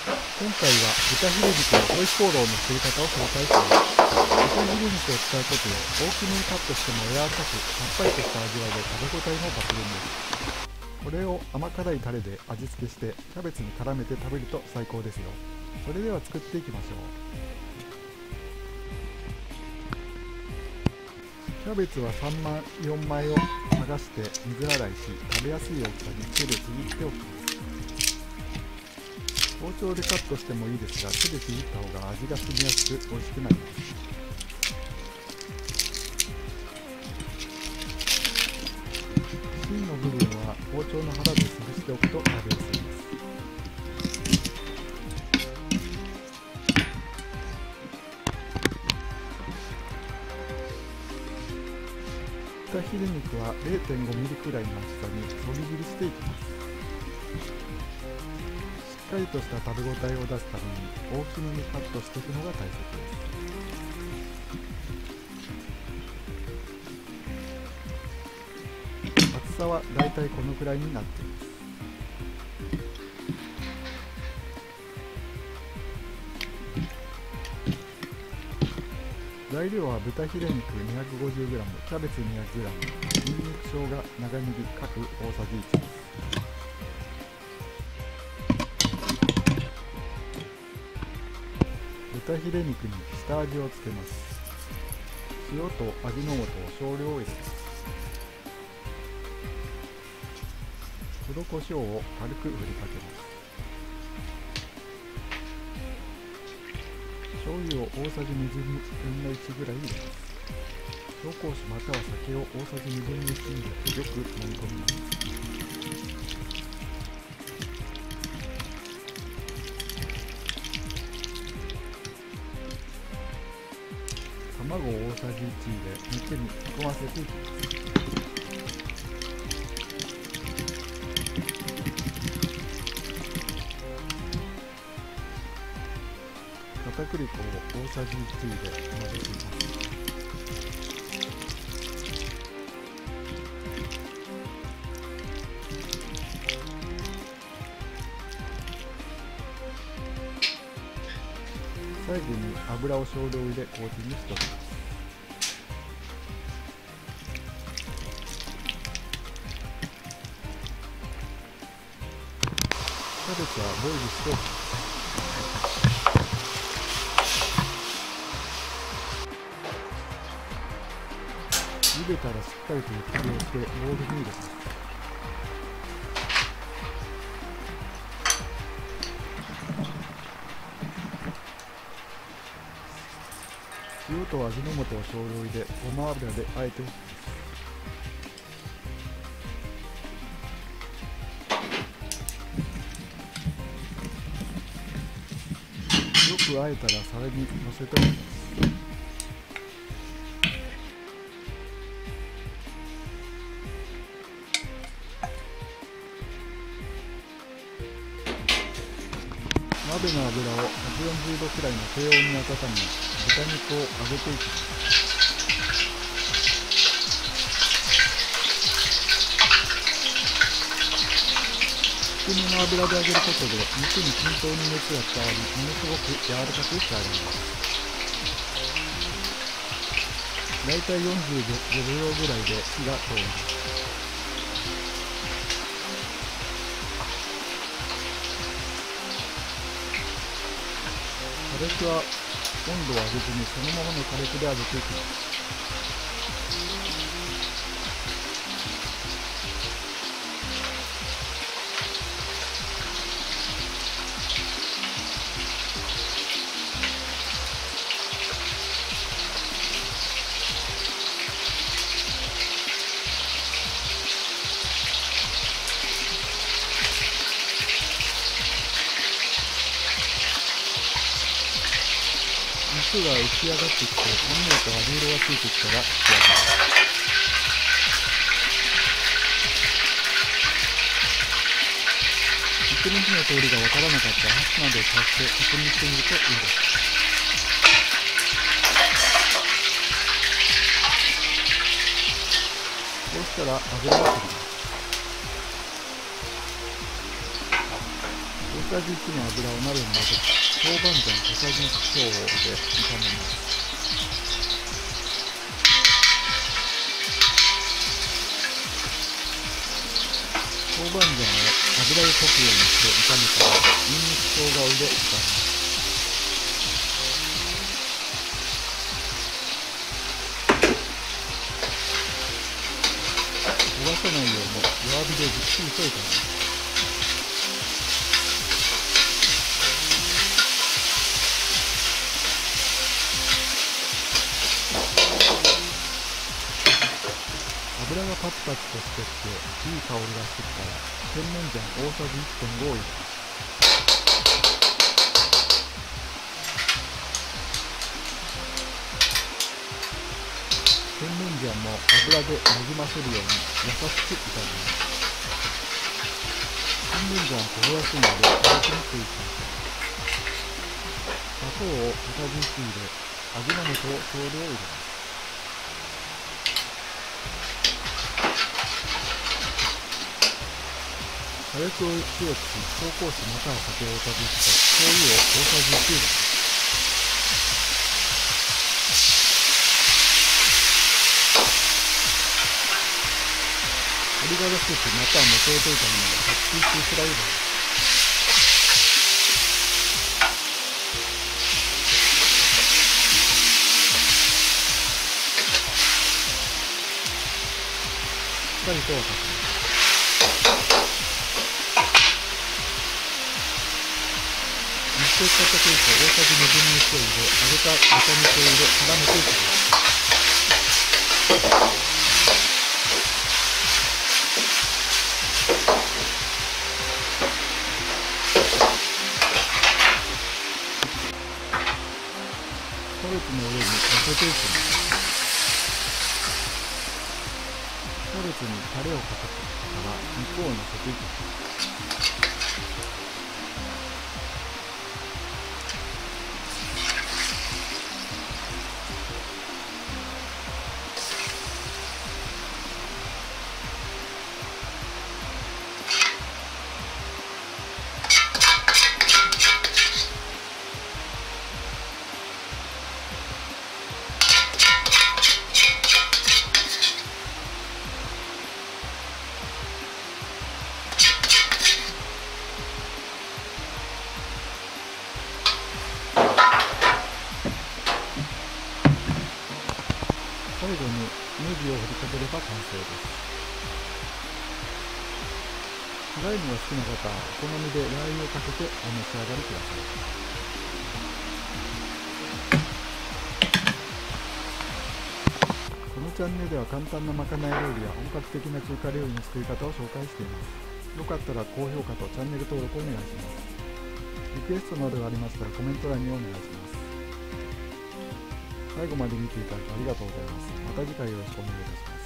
今回は豚ヒレ肉のホイコーローの作り方を紹介します。豚ヒレ肉を使うことで大きめにカットしても柔らかくさっぱりとした味わいで食べ応えも抜群です。これを甘辛いタレで味付けしてキャベツに絡めて食べると最高ですよ。それでは作っていきましょう。キャベツは3枚4枚を剥がして水洗いし、食べやすい大きさに手でちぎっておきます。包丁でカットしてもいいですが、手でちぎった方が味が染みやすく美味しくなります。芯の部分は包丁の腹で潰しておくと食べやすいです。豚ヒレ肉は 0.5 ミリくらいの厚さにそぎ切りしていきます。しっかりとした食べ応えを出すために大きめにカットしていくのが大切です。厚さはだいたいこのくらいになっています。材料は豚ヒレ肉 250g、キャベツ 200g、にんにく、生姜、長ネギ各大さじ1です。豚ヒレ肉に下味をつけます。塩と味の素を少量入れます。黒胡椒を軽く振りかけます。醤油を大さじ2分の1ぐらい入れます。紹興酒または酒を大さじ2分の1に入れてよく揉み込みます。卵を大さじ1入れ肉に煮込ませていきます。片栗粉を大さじ1入れ混ぜています。最後に油を少量入れコーティングしておきます。キャベツはボイルしておきます。茹でたらしっかりと湯切りをしてボウルに入れます。塩と味の素を少量入れ、ごま油であえておきます。よくあえたら皿にのせておきます。鍋の油を140度くらいの低温に温め、豚肉を揚げていきます。低めの油で揚げることで肉に均等に熱が伝わり、ものすごく柔らかく仕上がります。だいたい45秒ぐらいで火が通ります。火力は温度を上げずにそのままの火力で揚げていきます。肉が浮き上がってきて、ほんのりと揚げ色がついてきたら仕上げます。肉の火の通りがわからなかったら箸などを使って確認してみるといいです。こうしたら油を切ります。そしさじ1の油を鍋に混ぜ、豆板醤小さじ1強で炒めます。豆板醤を油で溶くようにして炒めたら、ニンニク生姜を入れ炒めます。焦がさないように弱火でじっくりと炒めます。油がパチパチとしてきていい香りがしてきたら、甜麺醤大さじ 1.5 を入れます。甜麺醤も油でなじませるように優しく炒めます。甜麺醤は焦げやすいので軽くに注意しましょう。砂糖を小さじ1入れ、味の素を少量入れます。火力を強くし、紹興酒または酒大さじ1と醤油を大さじ1入れます。鶏ガラスープまたは元を溶いたものを100ccくらい入れます。しっかりと沸かします。熱した片栗粉大さじ2分の1を入れ、揚げた豚肉を入れ、絡めていきます。キャベツの上に乗せていきます。キャベツにタレをかけてから肉を乗せていきます。最後にネギを振りかければ完成です。辛いのが好きな方はお好みでラー油をかけてお召し上がりください。このチャンネルでは簡単なまかない料理や本格的な中華料理の作り方を紹介しています。よかったら高評価とチャンネル登録お願いします。リクエストなどがありましたらコメント欄にお願いします。最後まで見ていただきありがとうございます。また次回よろしくお願いいたします。